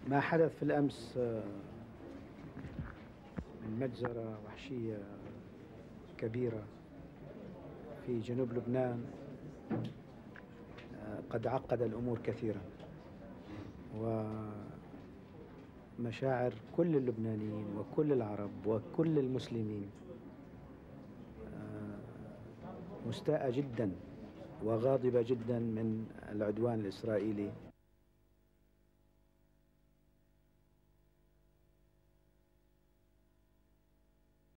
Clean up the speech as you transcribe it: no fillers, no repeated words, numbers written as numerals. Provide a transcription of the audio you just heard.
ما حدث في الأمس من مجزرة وحشية كبيرة في جنوب لبنان قد عقد الأمور كثيرا، ومشاعر كل اللبنانيين وكل العرب وكل المسلمين مستاءة جدا وغاضبة جدا من العدوان الإسرائيلي